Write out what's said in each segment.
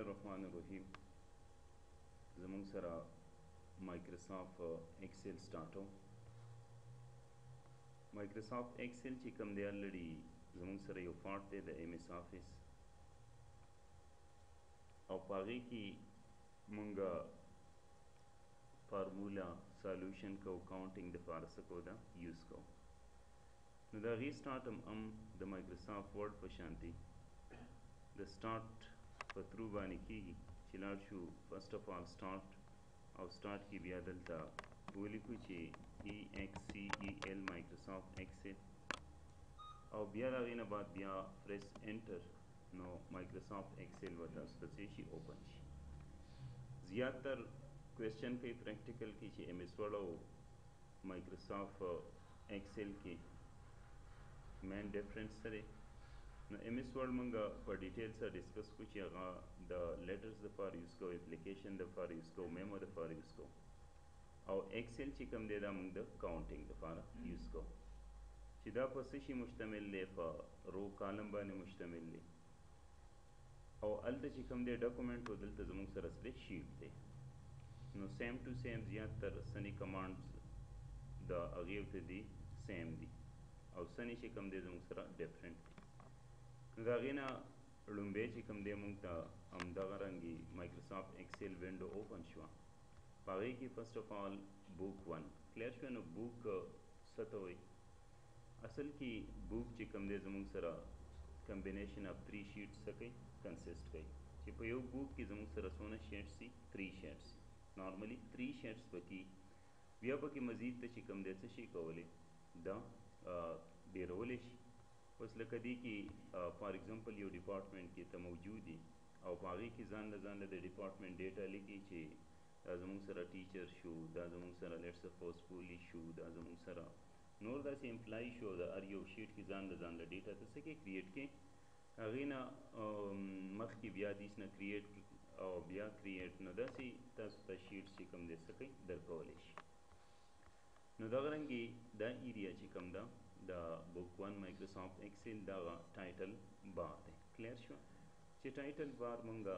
الرحمن الرحیم زمونږ سره مایکروسافټ ایکسل سٹارټو مایکروسافټ ایکسل چې کوم دی الریډي زمونږ سره یو فونټ دی د ایم ایس آفیس او په هغې کې مونږ فارمولا سالوشن کو کاونټینګ دپاره څه کو دا یوز کو نو د هغې سټارټ هم د مایکروسافټ ورډ په شانتي د سټارټ په تھرو باندې کېږي چې لاړ شو فرسٹ اف آل سٹارٹ او سٹارٹ کی بیا دلته ولیکو چې EXCEL مایکروسافټ ایکسل او بیا د هغې نه بعد بیا پریس انټر نو مایکروسافټ ایکسل به تاسو ته څه شي اوپن شي زیاتر کوېسچن کوي پریکټیکل کې چې ایم ایس ورډ او مایکروسافټ ایکسل کې مین ډفرنس څه دی نو ایم ایس ورډ مونږ په ډیټیل سره ډسکس کړو چې هغه د لیټرز دپاره یوز کوو اپلیکیشن دپاره یوز کوو میمو دپاره یوز کوو او ایکسل چې کوم دی دا مونږ د کاونټینګ دپاره یوز کوو چې دا په څه شي مشتمل دی په رو کالم باندې مشتمل دی او هلته چې کوم دی ډاکومنټ و دلته زموږ سره څه دی شیټ دی نو سیم ټو سیم زیاتر سنې کمانډز د هغې ورته دي سیم دي او سنې چې کوم دی زموږ سره ډفرنټ دي نو د هغې نه لومبی چې کوم دی مونږ ته همدغه رنګې مایکروسافټ ایکسل وینډو اوپن شوه په هغې کې فرسٹ اف آل بوک ون کلیر شوه نو بوک څه ته وایي اصل کې بوک چې کوم دی زموږ سره کمبینیشن اف 3 شیټس څه کوي کنسسټ کوي چې په یو بوک کې زموږ سره څونه شیټس دي 3 شیټس نارملی 3 شیټس پکې بیا پکې مزید ته چې کوم دی څه شي کولی دا ډیرولی شي اوس لکه دې کې فار ایگزامپل یو ډپارټمنټ کې ته موجود دي او په هغې کې ځان له د ډپارټمنټ ډیټا لیکي چې دا زموږ سره ټیچر شو دا زموږ سره لیټ سپوز پولیس شو دا زموږ سره نور داسې امپلای شو د هر یو شیټ کې ځان له ډیټا ته څه کې کریټ کې هغې نه مخکې بیا دیس نه کریټ او بیا کریټ نو داسې تاسو ته شیټس چې کوم دی څه کوي درکولی شي نو دغه رنګې دا ایریا چې کوم ده د بوک ون مایکروسافټ ایکسل دغه ټایټل بار دی کلیر شو چې ټایټل بار مونږه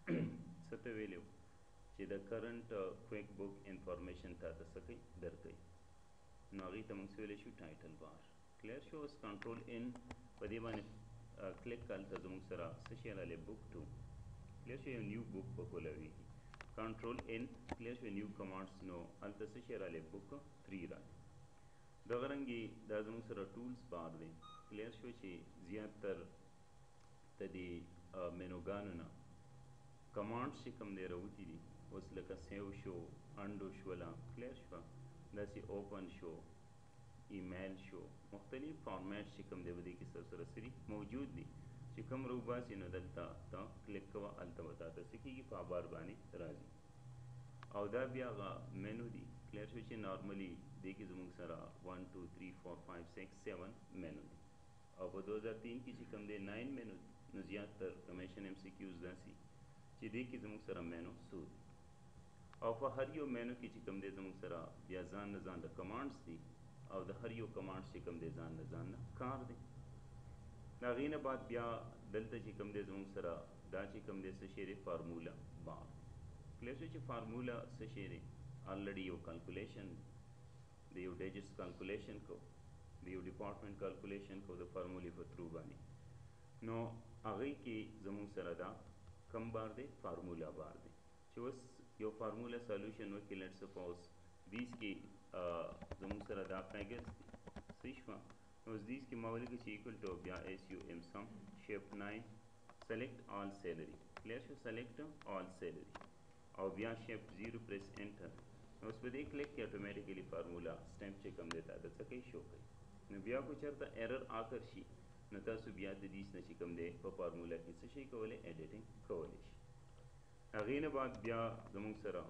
څه ته ویلو چې د کرنٹ کویک بوک انفارمیشن تاته څه کوي درکوي نو هغې ته مونږ څه ویلی شو ټایټل بار کلیر شو اوس کنټرول ان په دې باندې کلیک هلته زموږ سره څه شی رالی بوک ټو کلیر شو یو نیو بوک په کولاویږي کنټرول ان کلیر شو نیو کمانډس نو هلته څه شی رالی بوک 3 رالی دغه رنګې دا زموږ سره ټولز بار دی کلیر شو چې زیاتر د دې مینوګانو نه کمانډس چې کوم دی راوتي دي اوس لکه سیو شو انډو شوله کلیر شوه داسې اوپن شو ایمیل شو مختلف فارمیټس چې کوم دی په دې کې سره سري موجود دي چې کوم روباسي نو دلته ته کلیک کوه هلته به تاته څه کېږي په بار باندې راځي او دا بیا هغه مینو دي کلیر شو چې نارملی دې کې زموږ سره 1 2 3 4 5 6 7 مینو دي او په 2003 کې چې کوم دی 9 مینو دي نو زیاتر کمیشن ایم سی کیوز داسې چې دې کې زموږ سره مینو څو دي او په هر یو مینو کې چې کوم دی زموږ سره بیا ځان له کمانډس دي او د هر یو کمانډس چې کوم دی ځان له کار دی د هغې نه بعد بیا دلته چې کوم دی زموږ سره دا چې کوم دی څه شی دی فارمولا بار کلیر شو چې فارمولا څه شی دی الریډي یو کالکولیشن د یو ډیجټس کالکولیشن کو د یو ډپارټمنټ کالکولیشن کو د فارمولې په تھرو باندې نو هغې کې زموږ سره دا کم بار دی فارمولا بار دی چې اوس یو فارمولا سالوشن وکړي لیټ سپوز دیس کې زموږ سره دا فیګرز دي صحیح شوه اوس دیس کې ما ولیکه چې ایکول ټو بیا ایس یو ایم سم شیفټ 9 سلیکټ آل سیلري کلیر شو سلیکټ آل سیلري او بیا شیفټ 0 پریس انټر اوس په دې کلیک کې اټومیټیکلی فارمولا سټیمپ چې کوم دی تاته څه کوي شو کوي نو بیا کو چېرته ایرر آکر شي نو تاسو بیا د دیس نه چې کوم دی په فارمولا کې څه شی کولی ایډیټینګ کولی شي هغې نه بعد بیا زموږ سره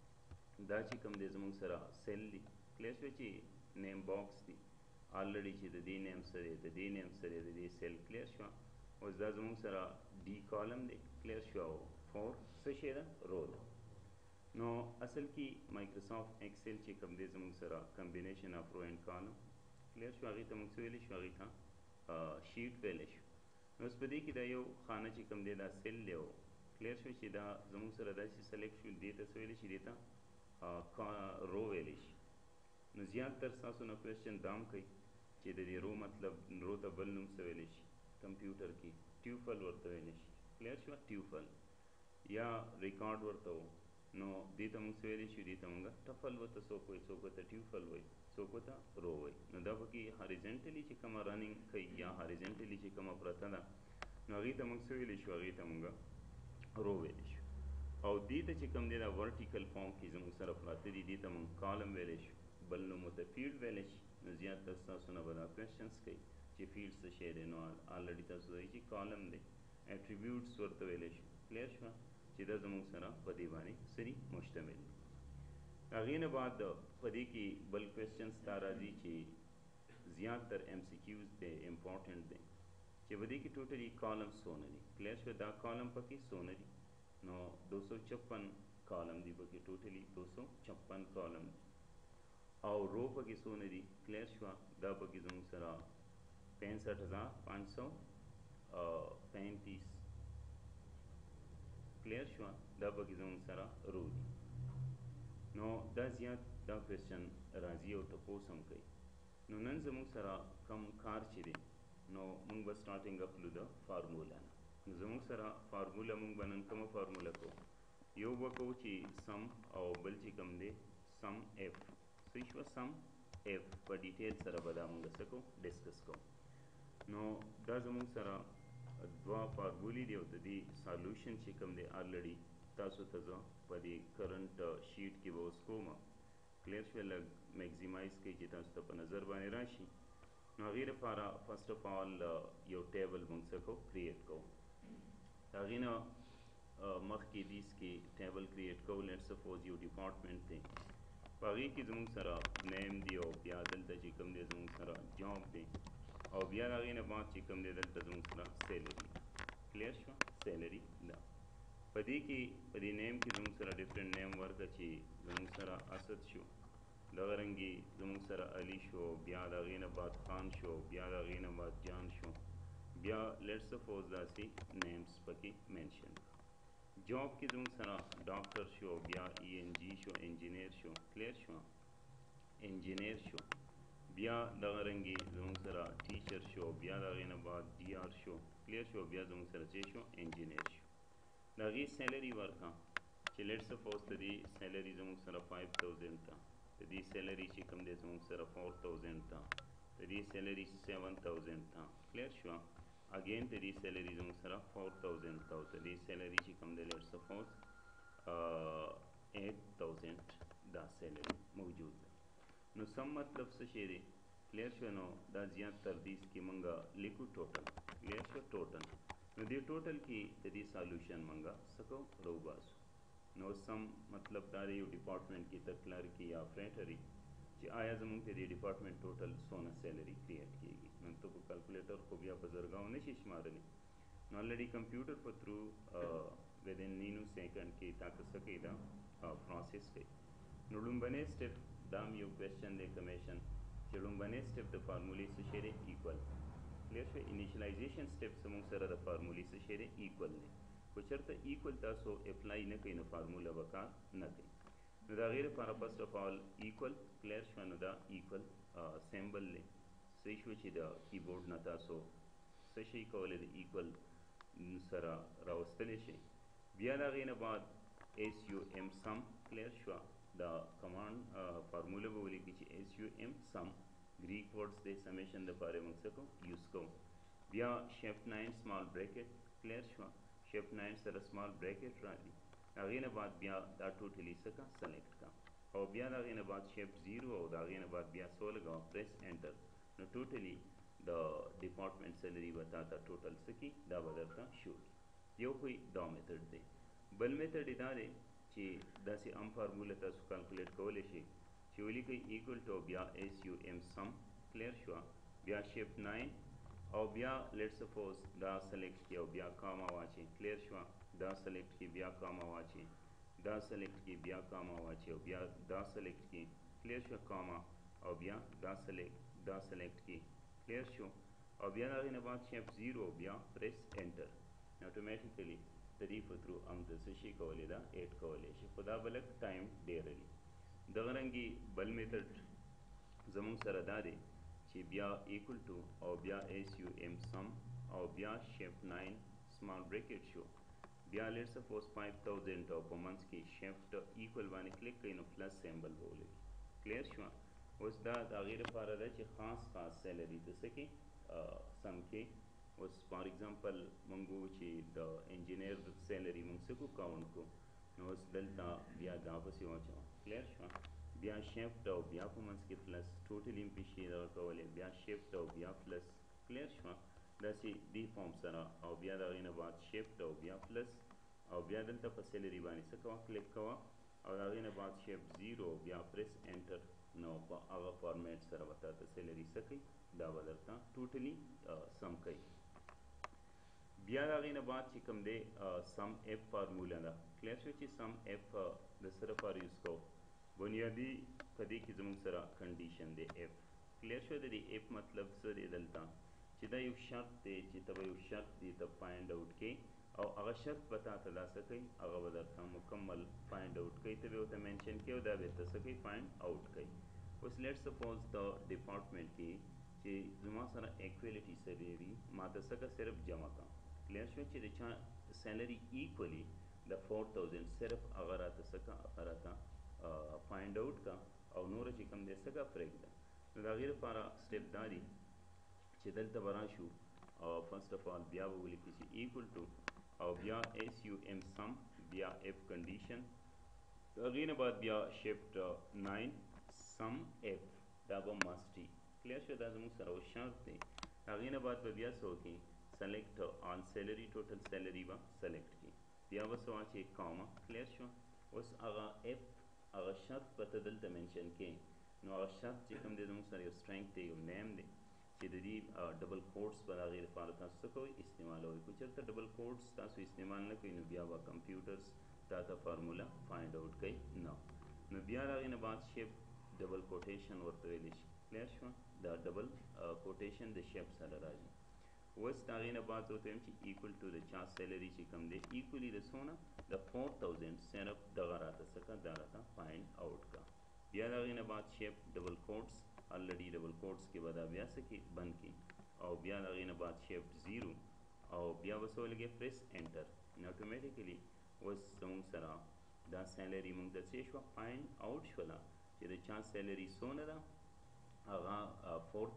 دا چې کوم دی زموږ سره سیل دی کلیر شو چې نیم باکس دی الریډي چې د دې نیم څه دی د دې نیم څه دی د دې سیل کلیر شوه اوس دا زموږ سره ډي کالم دی کلیر شو او 4 څه شی ده رو ده نو اصل کې مایکروسافټ ایکسل چې کوم دی زموږ سره کمبینیشن اف رو اینډ کالم کلیر شو هغې ته موږ څه ویلی شو هغې ته شیټ ویلی شو نو اوس په دې کې دا یو خانه چې کوم دی دا سیل دی او clear شو چې دا زموږ سره داسې سلیکټ شول دې ته څه ویلی شي دې ته رو ویلی شي نو زیات تر ستاسو نه کوېسچن دا هم کوي چې د دې رو مطلب رو ته بل نوم څه ویلی شي کمپیوټر کې ټیوفل ورته ویلی شي کلیر شوه ټیوفل یا ریکارډ ورته و نو دې ته موږ څه ویلی شو دې ته موږ ټفل ورته څوک وایي څوک ورته ټیوفل وایي څوک ورته رو وایي نو دا پکې هاریزنټلي چې کومه رننګ کوي یا هاریزنټلي چې کومه پرته ده نو هغې ته موږ څه ویلی شو هغې ته موږ رو ویلی شو او دې ته چې کوم دی دا ورټیکل فارم کې زموږ سره پراته دي دې ته موږ کالم ویلی شو بل نوم ورته فیلډ ویلی شي نو زیات تر ستاسو نه به دا کوېسچنس کوي چې فیلډ څه شی دی نو آلریډي تاسو وایي چې کالم دی اټریبیوټس ورته ویلی شو کلیر شوه چې دا زموږ سره په دې باندې سری مشتمل دی هغې نه بعد په دې کې بل کوېسچنس دا راځي چې زیات تر ایم سی کیوز دی امپورټنټ دی چې په دې کې ټوټلي کالم څونه دي کلیر شوه دا کالم پکې څونه دي نو 256 کالم دی پکې ټوټلي 256 کالم دی او رو پکې څونه دي کلیر شوه دا پکې زموږ سره 65535 کلیر شوه دا پکې زموږ سره رو دي نو دا زیات دا کوېسچن راځي او تپوس هم کوي نو نن زموږ سره کم کار چې دی نو موږ به سټارټینګ اخلو د فارمولا نه نو زموږ سره فارمولا موږ به نن کومه فارمولا کوو یو به کوو چې سم او بل چې کوم دی سم اف صحیح شوه سم اف په ډیټیل سره به دا موږ څه کوو ډسکس کوو نو دا زموږ سره دوه فارمولې دي او د دې سالوشن چې کوم دی آلریډي تاسو ته زه په دې کرنټ شیټ کې به اوس کوم کلیر شوه لږ میکزیمایز کوي چې تاسو ته په نظر باندې راشي نو هغې لپاره فرسټ اف آل یو ټیبل موږ څه کوو کریټ کوو د هغې نه مخکې دیس کې ټیبل کریټ کوو لیټ سپوز یو ډپارټمنټ دی په هغې کې زموږ سره نیم دی او بیا دلته چې کوم دی زموږ سره جاب دی او بیا د هغې نه بعد چې کوم دی دلته زموږ سره سیلري کلیر شوه سیلري ده په دې کې په دې نیم کې زموږ سره ډفرنټ نیم ورکړه چې زموږ سره اسد شو دغه رنګې زموږ سره علي شو بیا د هغې نه بعد خان شو بیا د هغې نه بعد جان شو بیا لیټ سپوز داسې نیمز پکې مینشن جاب کې زموږ سره ډاکټر شو بیا ای این جی شو انجینیر شو کلیر شو انجینیر شو بیا دغه رنګې زموږ سره ټیچر شو بیا د هغې نه بعد ډي آر شو کلیر شو بیا زموږ سره چې شو انجینیر شو د هغې سیلري ورکړه چې لیټ سپوز د دې سیلري زموږ سره 5000 ته د دې سیلري چې کوم دی زموږ سره 4000 ته د دې سیلري 7000 ته کلیر شوه اگین د دې سیلري زموږ سره 4000 ته او د دې سیلري چې کوم دی لیټ سپوز 8000 دا سیلري موجود ده نو سم مطلب څه شی دی کلیر شو نو دا زیات تر دیس کې مونږه لیکو ټوټل کلیر شو ټوټل نو دې ټوټل کې د دې سالوشن مونږه څه کوو روباسو نو سم مطلب دا دی یو ډپارټمنټ کې ته کلرکي یا اپریټري چې آیا زموږ د دې ډپارټمنټ ټوټل څونه سیلري کریټ کیږي نو ته په کلکولیټر خو بیا په زرګاو نشي شمارلی نو آلریډي کمپیوټر په تھرو ودین نینو سیکنډ کې تاسو څه کوي دا پروسس کوي نو لومبنی سټیپ دا هم یو کوېسچن دی کمیشن چې لومبنی سټیپ د فارمولې څه شی دی ایکول کلیر شوی انیشلایزیشن سټیپ زموږ سره د فارمولې څه شی دی ایکول دی خو چېرته ایکول تاسو اپلای نه کوئ نو فارموله به کار نه کوي نو د هغې لپاره فرسټ اف آل ایکول کلیر شوه نو دا ایکول سیمبل دی صحیح شوه چې د کیبورډ نه تاسو څه شی کولی د ایکول سره راوستلی شئ بیا د هغې نه بعد ایس یو ایم سم کلیر شوه دا کمانډ فارموله به ولیکي چې ایس یو ایم سم گریک ورډز دی سمیشن دپاره موږ څه کوو یوز کوو بیا شیفټ 9 سمال بریکټ کلیر شوه شیفټ 9 سره سمال بریکټ راځي هغې نه بعد بیا دا ټوټلي څه کا سلیکټ کا او بیا د هغې نه بعد شیفټ 0 او د هغې نه بعد بیا څه ولګوه پریس انټر نو ټوټلي د ډپارټمنټ سیلري به تا ته ټوټل څه کي دا به درته شو کي یو خو دا میتھډ دی بل میتھډ یې دا دی چې داسې عام فارموله تاسو کالکولیټ کولی شئ چې ولیکئ ایکول ټو بیا ایس یو ایم سم کلیر شوه بیا شیفټ 9 او بیا لیټ سپوز دا سلیکټ کړي او بیا کاما واچئ کلیر شوه دا سلیکټ کړي بیا کاما واچئ دا سلیکټ کړي بیا کاما واچئ او بیا دا سلیکټ کړي کلیر شوه کاما او بیا دا سلیکټ کړي کلیر شو او بیا د هغې نه بعد شیفټ 0 بیا پریس انټر اتومیټیکلی د د دې په ترو هم د څه شي کولی دا ایډ کولی شي خو دا به لږ ټایم ډېر لري. دغه رنګې بل میتھډ زموږ سره دا دی چې بیا ایکول ټو او بیا ایس یو ایم سم او بیا شیفټ 9 سمال بریکٹ شو بیا لیټ سپوز 5000 او په منځ کې شیفټ ایکول باندې کلیک کړئ نو پلس سیمبل به ولګي. کلیر شوه؟ اوس دا د هغې لپاره ده چې خاص سیلري د څه کې سم کې. اوس فار ایگزامپل موږ ووایو چې د انجینیر سیلري موږ څه کو کاونټ کو نو اوس دلته بیا دا پسې واچوه. کلیر شوه؟ بیا شیفټ او بیا په منځ کې پلس ټوټل هم پې شي دغه کولی بیا شیفټ او بیا پلس. کلیر شوه؟ داسې دې فارم سره او بیا د هغې نه بعد شیفټ او بیا پلس او بیا دلته په سیلري باندې څه کوه کلیک کوه او د هغې نه بعد شیفټ 0 بیا پریس انټر نو په هغه فارمیټ سره به تا ته سیلري څه کوي دا به درته ټوټلي سم کوي. بیا د هغې نه بعد چې کوم دی سم اف فارموله ده. کلیر شو چې سم اف د څه لپاره یوز کوو بنیادي په دې کې زموږ سره کنډیشن دی اف. کلیر شو د دې اف مطلب څه دی دلته چې دا یو شرط دی چې ته به یو شرط دی ته فایند آوټ کې او هغه شرط به تا ته دا څه کوي هغه به درته مکمل فایند آوټ کوي ته به ورته مینشن کوي او دا به ته څه کوي فایند آوټ کوي. اوس لیټ سپوز د ډپارټمنټ کې چې زما سره ایکویلیټي سیلري ما ته څه که صرف جمع کړه. کلیر شو چې د چا سیلري ایکولی د 4000 صرف هغه راته څه که هغه راته فایند آوټ کړه او نور چې کوم دی څه که پرېږده. نو د هغې لپاره سټپ دا دی چې دلته به راشو او فرسٹ اف آل بیا به ولیکو چې ایکول ټو او بیا ایس یو ایم سم بیا اف کنډیشن د هغې نه بعد بیا شیفټ 9 سم اف دا به ماسټي. کلیر شو دا زموږ سره اوس شرط دی. د هغې نه بعد به بیا څه وکړي سلیکټ آل سیلري ټوټل سیلري به سلیکټ کړي بیا به څه واچوي کاما. کلیر شو؟ اوس هغه اف هغه شرط به ته دلته مینشن کړي نو هغه شرط چې کوم دی زموږ سره یو سټرنګ دی یو نیم دی چې د دې ډبل کوټس به د هغې لپاره تاسو څه کوئ استعمالوئ. که چېرته ډبل کوټس تاسو استعمال نه کوئ نو بیا به کمپیوټرز تا ته فارموله فایند آوټ کوي نه. نو بیا د هغې نه بعد شیفټ ډبل کوټیشن ورته ویلی شي. کلیر شوه؟ دا ډبل کوټیشن د شیفټ سره راځي. اوس د هغې نه بعد زه ورته وایم چې ایکول ټو د چا سیلري چې کوم دی ایکولي د څونه د 4000 صرف دغه راته څه کړه دا راته فایند آوټ کړه. بیا د هغې نه بعد شیفټ ډبل کوټس آلریډي ډبل کوټس کې به دا بیا څه کړي بند کړي او بیا د هغې نه بعد شیفټ 0 او بیا به څه ولګوي پریس انټر نو اټومیټیکلي اوس زموږ سره دا سیلري موږ ته څه شوه فایند آوټ شوله چې د چا سیلري څونه ده هغه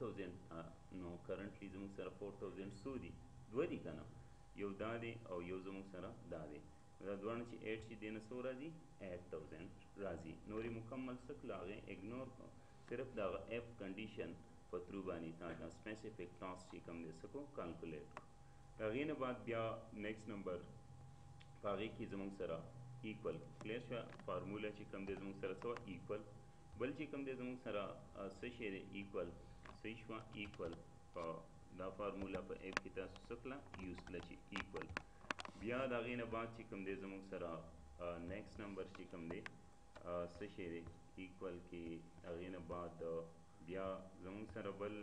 4000 نو کرنټلی زموږ سره 4000 څو دي دوه دي که نه یو دا دی او یو زموږ سره دا دی دا دواړه چې 8 شي دې نه څو راځي 8000 راځي. نور یې مکمل څه کړه هغې اګنور کړه صرف د هغه اف کنډیشن په ترو باندې تا دا سپیسیفک ټاسک چې کوم دی څه کو کالکولیټ کړو. د هغې نه بعد بیا نیکسټ نمبر په هغې کې زموږ سره ایکول. کلیر شوه؟ فارموله چې کوم دی زموږ سره څه وه ایکول. بل چې کوم دی زموږ سره څه شی دی ایکول صحیح شوه ایکول په دا فارموله په اف کې تاسو څه کړه یوز کړه چې ایکول. بیا د هغې نه بعد چې کوم دی زموږ سره نیکسټ نمبر چې کوم دی څه شی دی ایکول کې هغې نه بعد بیا زموږ سره بل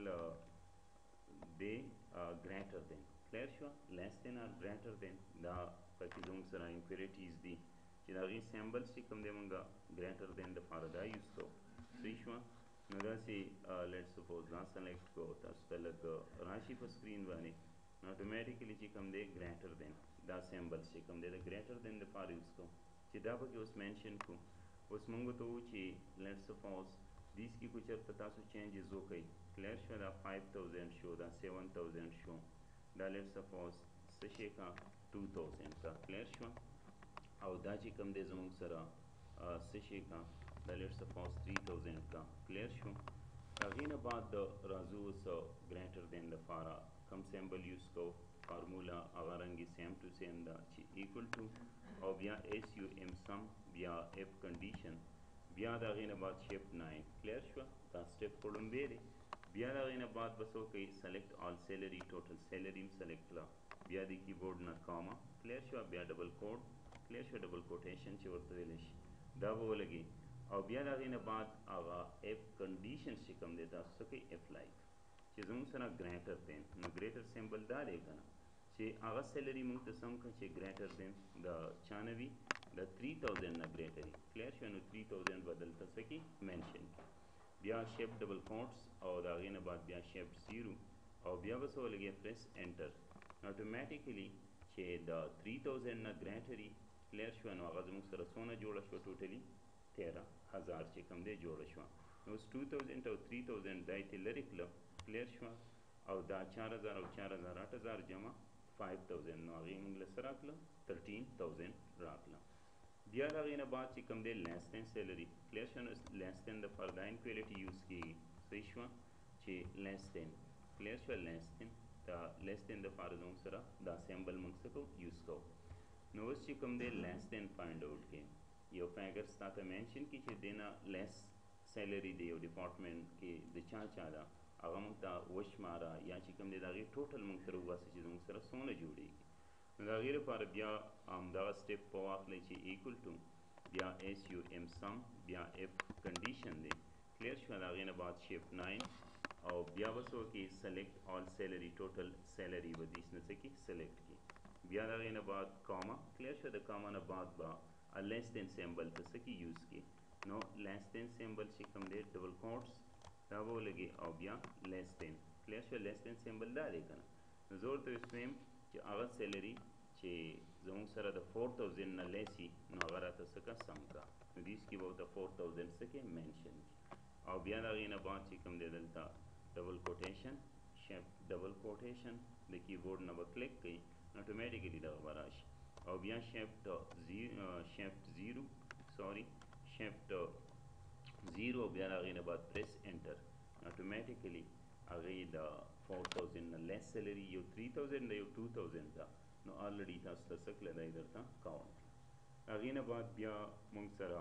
دی ګریټر دین. کلیر شوه؟ لیس دین اور ګریټر دین دا پکې زموږ سره امپیریټیز دي چې د هغې سیمبلز چې کوم دی موږ ګریټر دین دپاره دا یوز کوو. صحیح شوه؟ نو داسې لیټ سپوز دا سلیکټ کړو تاسو ته لږ راشي په سکرین باندې نو اټومیټیکلي چې کوم دی ګریټر دین دا سیمبلز چې کوم دی د ګریټر دین دپاره یوز کوو چې دا پکې اوس مینشن کړو. اوس موږ ورته ووایو چې لیټ سپوز دیس کې که چېرته تاسو چینجز وکړئ. کلیر شوه؟ دا 5000 شو دا 7000 شو دا لیټ سپوز څه شی کا 2000 کا. کلیر شوه؟ او دا چې کوم دی زموږ سره څه شی کا دا لیټ سپوز 3000 کا. کلیر شو؟ هغې نه بعد راځو اوس ګریټر دین دپاره کوم سیمبل یوز کوو فارموله هغه رنګې سیم ټو سیم ده چې ایکول ټو او بیا ایس یو ایم سم بیا اف کنډیشن بیا د هغې نه بعد شیفټ 9. کلیر شوه؟ دا سټپ خو لومبی دی. بیا د هغې نه بعد به څه وکړئ سلیکټ آل سیلري ټوټل سیلري هم سلیکټ کړه بیا د کیبورډ نه کاما. کلیر شوه؟ بیا ډبل کوډ. کلیر شوه؟ ډبل کوټیشن چې ورته ویلی شي دا به ولګي او بیا د هغې نه بعد هغه اف کنډیشن چې کوم دی تاسو څه کوئ اپلای چې زموږ سره ګریټر دین نو ګریټر سیمبل دا دی که نه چې هغه سیلری موږ ته سم کړه چې ګریټر دین د چانه وي د 3000 نه ګریټر وي کلیر شو نو 3000 به دلته څه کې منشن کړي بیا شیفټ ډبل کوټس او د هغې نه بعد بیا شیفټ 0 او بیا به څه ولګي پریس انټر اتوماتیکلی چې د 3000 نه ګریټر وي کلیر شو نو هغه زموږ سره څونه جوړه شوه ټوټلي 13000 چې کوم دی جوړه شوه نو اوس 2000 او 3000 دا یې ترې لرې کړله کلیر شوه او دا 4000 او 4000 8000 جمع 5000 نو هغې موږ له څه راکړله 13000 راکړله بیا د هغې نه بعد چې کوم دی لیس دین سیلري کلیر شوه نو لیس دین د فردہ انکویلیټي یوز کېږي صحیح شوه چې لیس دین کلیر شوه لیس دین دا لیس دین دپاره زموږ سره دا سیمبل موږ څه کوو یوز کوو نو اوس چې کوم دی لیس دین فایند آوټ کې یو فیګر ستا ته مینشن کړي چې دې نه لیس سیلري دی یو ډپارټمنټ کې د چا ده هغه موږ ته وشماره یا چې کوم دی د هغې ټوټل موږ ته راوباسي چې زموږ سره څومره جوړېږي نو د هغې لپاره بیا همدغه سټیپ په واخلئ چې ایکول ټو بیا ایس یو ایم سم بیا اف کنډیشن دی کلیر شوه د هغې نه بعد شیفټ 9 او بیا به څه وکړي سلیکټ آل سیلري ټوټل سیلري به دیس نه څه کړي سلیکټ کړي بیا د هغې نه بعد کاما کلیر شوه د کاما نه بعد به لیس دین سیمبل ته څه کړي یوز کړي نو لیس دین سیمبل چې کوم دی ډبل کوټس دا به ولګي او بیا لیس دین کلیر شوه لیس دین سیمبل دا دی که نه نو زه ورته ویم چې هغه سیلري چې زموږ سره د 4000 نه لیسي نو هغه راته څه که سم که نو دیس کې به ورته 4000 څه کې منشن او بیا د هغې نه بعد چې کوم دی دلته ډبل کوټیشن شیفټ ډبل کوټیشن د کیبورډ نه به کلیک کوي اتوماتیکلی دغه به راشي او بیا شیفټ 0 سوري شیفټ 0 بیا د هغې نه بعد پریس انټر اتوماتیکلی هغې د 4000 نه لیس سیلري یو 3000 ده یو 2000 ده نو آلریډي تاسو ته څه کړله دی درته کاونټ هغې نه بعد بیا موږ سره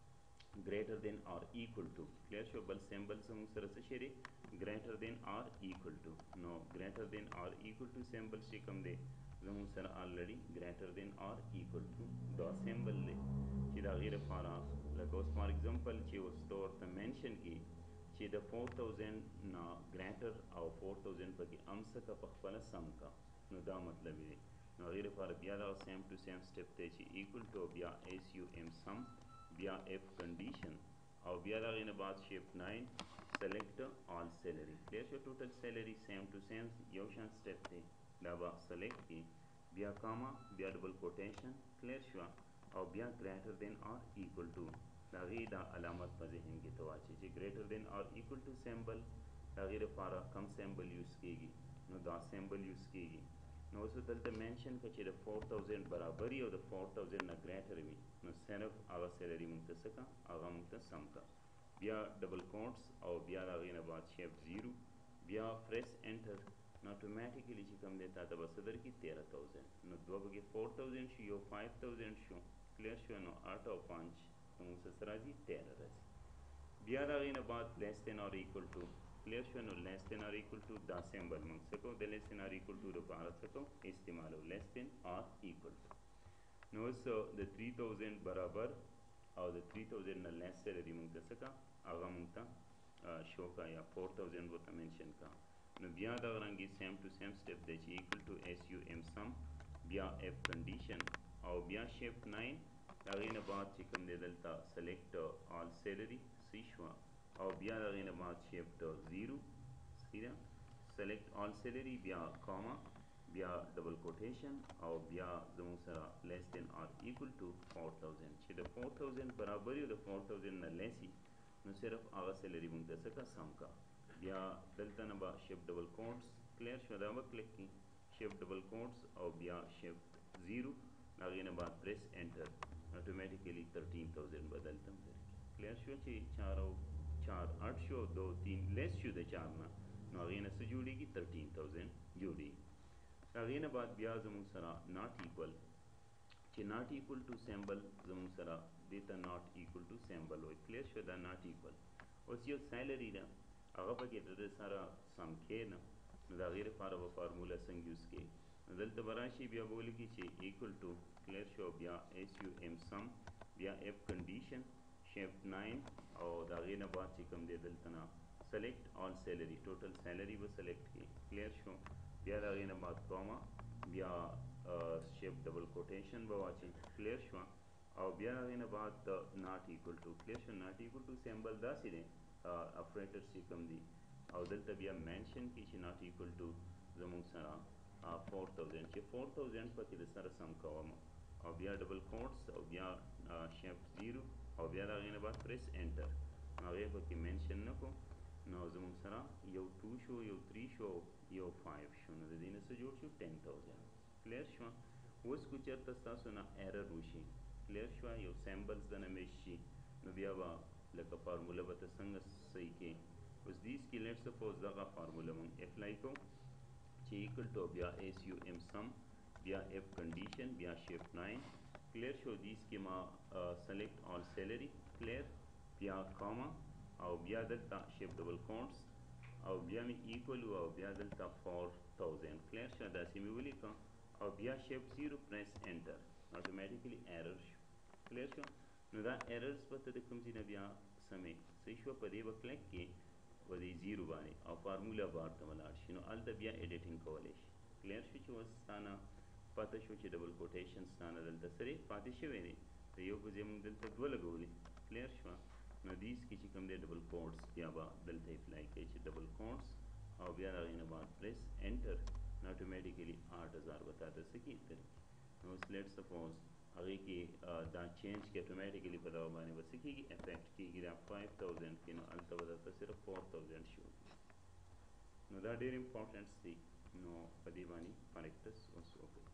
greater than or equal to clear شو بل سیمبل زموږ سره څه شی دی greater than or equal to نو greater than or equal to سیمبل چې کوم دی زموږ سره already greater than or equal to دا سیمبل دی چې د هغې لپاره لکه اوس فار ایگزامپل چې اوس ته ورته منشن کړي چې د 4000 نه greater او 4000 پکې هم څه که په خپله سم که نو دا مطلب دی نو هغې لپاره بیا دغه سیم ټو سیم سټپ دی چې equal to بیا ایس یو ایم سم بیا اف کنډیشن او بیا د هغې نه بعد شیفټ 9 سلیکټ آل سیلري کلیر شو ټوټل سیلري سیم ټو سیم یو شان سټپ دی دا به سلیکټ کړي بیا کاما بیا ډبل کوټیشن کلیر شوه او بیا ګریټر دین آر ایکول ټو د هغې دا علامت په ذهن کې ته واچوي چې ګریټر دین آر ایکول ټو سیمبل د هغې لپاره کم سیمبل یوز کېږي نو دا سیمبل یوز کېږي نو اوس دلته منشن کړه چې د 4000 برابر وي او د 4000 نه ګریټر وي نو صرف هغه سیلري موږ ته څه کړه هغه موږ ته سم کړه بیا ډبل کوټس او بیا د هغې نه بعد شیفټ 0 بیا پریس انټر نو اتوماتیکلی چې کوم دی تا ته به څه درکړي 13000 نو دوه پکې 4000 شو یو 5000 شو کلیر شو نو 8 او 5 زموږ څه راځي 13 راځي بیا د هغې نه بعد لیس دین اور ایکول ټو کلیر شو نو لیس دین اور ایکول ټو دا سیمبل موږ څه کوو د لیس دین اور ایکول ټو لپاره څه کوو استعمالو لیس دین اور ایکول ټو نو اوس د 3000 برابر او د 3000 نه لیس سیلري موږ ته څه کړه هغه موږ ته شو کړه یا 4000 ورته منشن کړه نو بیا دغه رنګې سیم ټو سیم سټپ دی چې ایکول ټو ایس یو ایم سم بیا اف کنډیشن او بیا شیفټ 9 د هغې نه بعد چې کوم دی دلته سلیکټ آل سیلري صحیح شوه او بیا د هغې نه بعد شیفټ 0 صحیح ده سلیکټ آل سیلري بیا کاما بیا ډبل کوټیشن او بیا زموږ سره لیس دین آر ایکول ټو 4000 چې د 4000 برابر او د 4000 نه لیسي نو صرف هغه سیلري موږ ته څه کړه سم کړه بیا دلته نه به شیفټ ډبل کوټس کلیر شو دا به کلیک کړي شیفټ ډبل کوټس او بیا شیفټ 0 د هغې نه بعد پریس انټر اتوماتیکلی 13000 به دلته هم درکړي کلیر شو چې 4 او 4 8 شو 2 3 لیس شو د 4 نه نو هغې نه څه جوړېږي 13000 جوړېږي د هغې نه بعد بیا زموږ سره ناٹ ایکول چې ناٹ ایکول ټو سیمبل زموږ سره دې ته ناٹ ایکول ټو سیمبل وایي کلیر شو دا ناٹ ایکول اوس یو سیلري ده هغه پکې د ده سره سم کښېنه نو د هغې لپاره به فارموله څنګه یوز کړي نو دلته به راشي بیا به ولیکي چې ایکول ټو کلیر شو بیا ایس یو ایم سم بیا اف کنډیشن شیفټ 9 او د هغې نه بعد چې کوم دی دلته نه سلیکټ آل سیلري ټوټل سیلري به سلیکټ کړي کلیر شو بیا د هغې نه بعد کاما بیا شیپ ډبل کوټیشن به واچي کلیر شوه او بیا هغې نه بعد ناٹ ایکول ټو کلیر شو ناٹ ایکول ټو سیمبل داسې دی اپریټرز چې کوم دي او دلته بیا مینشن کړي چې ناٹ ایکول ټو زموږ سره 4000 چې 4000 پکې د سره سم کوم او بیا ډبل کوټس او بیا شیپ 0 او بیا د هغې نه بعد پریس انټر هغې پکې مینشن نه کړو نو زموږ سره یو 2 شو یو 3 شو یو 5 شو نو د دې نه څه جوړ شو 10000 کلیر شوه اوس کو چېرته ستاسو نه ایرر وشي کلیر شوه یو سیمبلز دنه میش شي نو بیا به لکه فارموله به ته څنګه صحیح کې اوس دیس کې لیټ سپوز دغه فارموله مونږ اپلای کوو چې ایکل ټو بیا ایس یو ایم سم بیا اف کنډیشن بیا شیفٹ 9 کلیر شو دیس کې ما سلیکٹ آل سیلری کلیر بیا کاما او بیا دلته شیفٹ ډبل کونټس او بیا مې ایکول او بیا دلته 4000 کلیر شو داسې مې ولیکه او بیا شیفٹ 0 پریس انټر اتوماتیکلی ایرر شو کلیر شو نو دا ایررز به ته د کوم ځای نه بیا سمې صحیح شوه په دې به کلک کې په دې زیرو باندې او فارموله بار ته ولاړ شي نو هلته بیا ایډیټینګ کولی شي کلیر شو چې اوس ستا نه پته شو چې ډبل کوټیشن ستا نه دلته سرې پاتې شوی دی د یو په ځای موږ دلته دوه لګولې کلیر شوه نو دیس کې چې کوم دی ډبل کوټس بیا به دلته اپلای کوي چې ډبل کوټس او بیا د هغې نه بعد پریس انټر نو اتوماتیکلی 8000 به تا ته څه کړي درکړي نو اوس لیټ سپوز هغې کې دا چینج کې اتوماتیکلی په دغه باندې به څه کېږي افیکټ کېږي دا 5000 کې نو هلته به درته صرف 4000 شو نو دا ډېر امپورټنټس دي نو په دې باندې پریکټس اوس وکړئ